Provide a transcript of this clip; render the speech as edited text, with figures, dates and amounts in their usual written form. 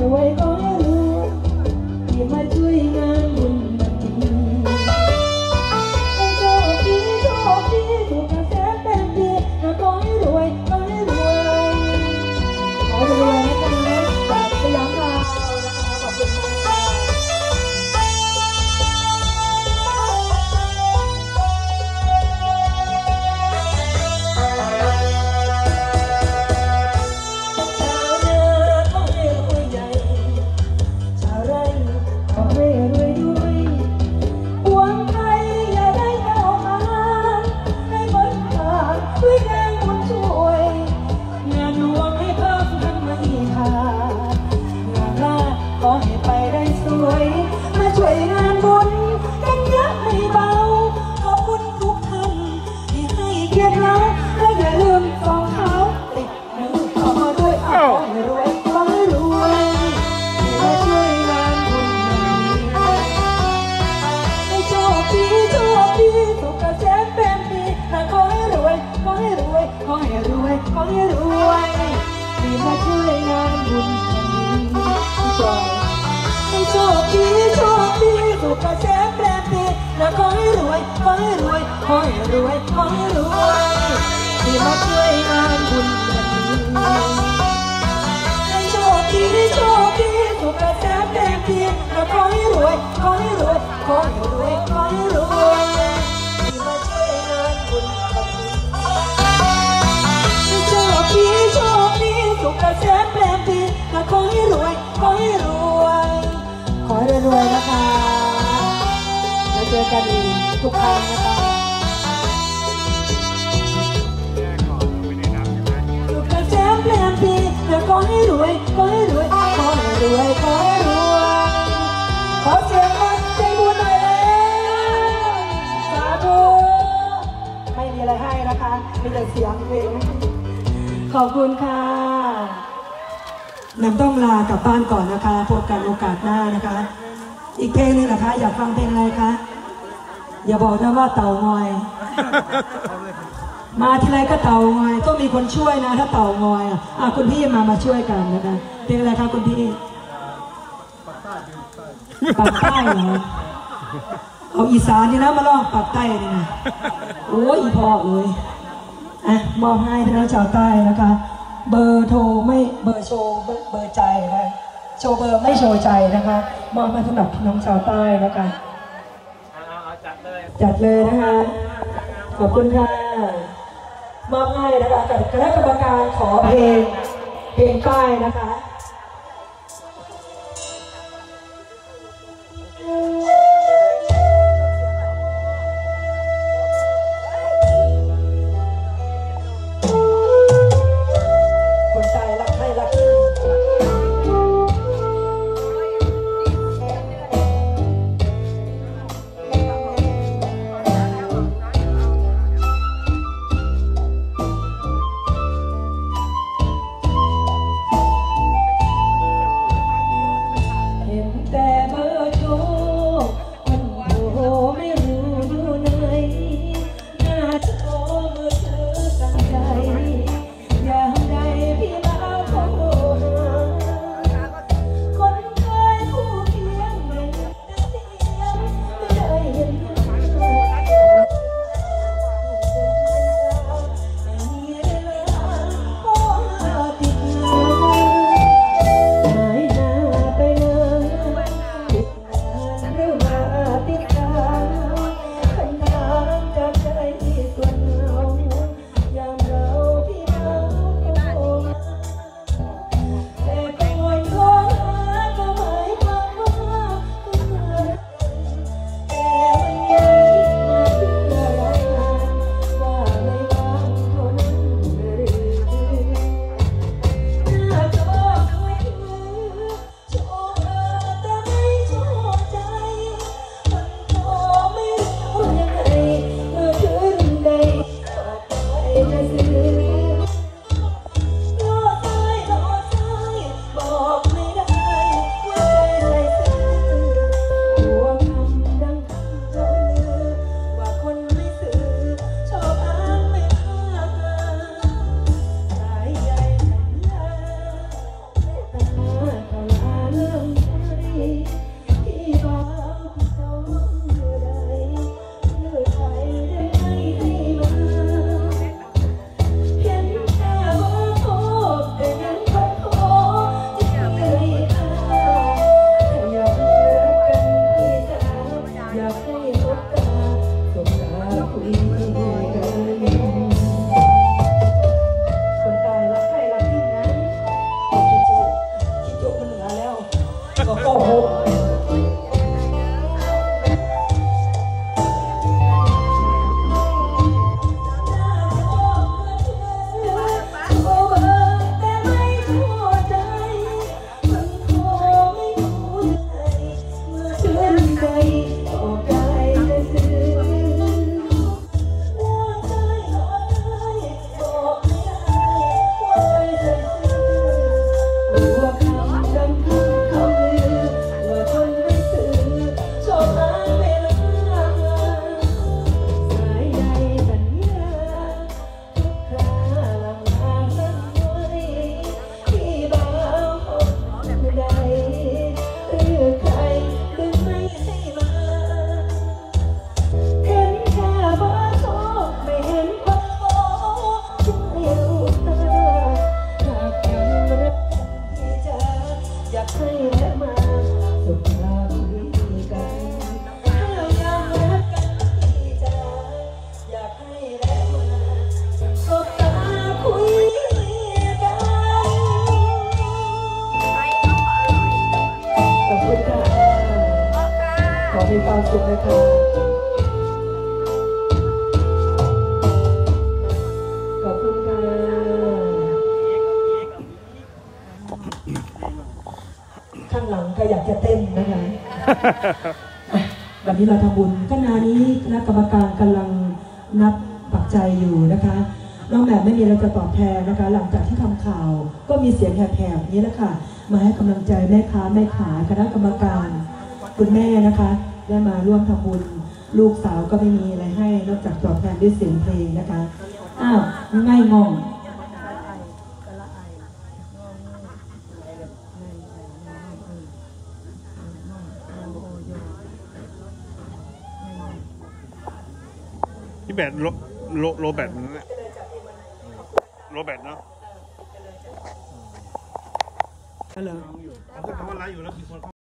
วยขอให้รวยที่มาช่วยงานบุญแบบนี้ให้โชคดีโชคดีถูกกระแสเต็มที่นะขอให้รวยขอให้รวยขอให้รวยนะคะจากสยามดาวนะคะขอบคุณมากขอให้รวยที่มาช่วยงานบุญนี้จอยให้โชคดีโชคดีสุขเกษมแปรปีนะขอให้รวยขอให้รวยขอให้รวยขอให้รวยที่มาช่วยงานบุญนี้ให้โชคดีโชคดีสุขเกษมแปรปีนะขอให้รวยขอให้รวยขอให้รวยขอให้รวยที่มาช่วยงานบุญโชคดีสุขเกษมแปรปีและขอให้รวยขอให้รวยขอให้รวยนะคะแล้วเจอกันอีกทุกครั้งนะคะสุขเกษมแปรปีและขอให้รวยขอให้รวยขอให้รวยขอให้รวยขอเสียงคนใจบุญหน่อยแล้วสาธุไม่มีอะไรให้นะคะมีแต่เสียงเพลงขอบคุณค่ะน้ำต้องลากลับบ้านก่อนนะคะพบกันโอกาสหน้านะคะอีกเพลงนึงนะคะอยากฟังเพลงอะไรคะอย่าบอกนะว่าเต่างอยมาทีไรก็เต่างอยต้องมีคนช่วยนะถ้าเต่างอยคุณพี่มาช่วยกันนะคะเพลงอะไรคะคุณพี่ปากใต้เหรอเอาอีสานนี่นะมาลองปากใต้นี่นะโอ้ยอีพอเลยมอบให้พี่น้องชาวใต้นะคะเบอร์โทรไม่เบอร์โชว์เบอร์ใจนะโชว์เบอร์ไม่โชว์ใจนะคะมอบให้สำหรับพี่น้องชาวใต้นะคะจัดเลยนะคะขอบคุณค่ะมอบให้นะคะกับคณะกรรมการขอเพลงใต้นะคะความสุขนะคะขอบคุณค่ะข้างหลังใครอยากจะเต้นนะคะวันนี้เราทำบุญขณะนี้คณะกรรมการกำลังนับปัจจัยอยู่นะคะน้องแบบไม่มีอะไรจะตอบแทนนะคะหลังจากที่ทำข่าวก็มีเสียงแหบๆนี้แหละค่ะมาให้กำลังใจแม่ค้าแม่ขายคณะกรรมการคุณแม่นะคะได้มาร่วมทำบุญลูกสาวก็ไม่มีอะไรให้นอกจากตอบแทนด้วยเสียงเพลงนะคะอ้าวง่ายงงพี่แบตโรแบตนั่นแหละโรแบตเนาะฮัลโหลเขาพูดคำว่าไลฟ์อยู่แล้วมีคน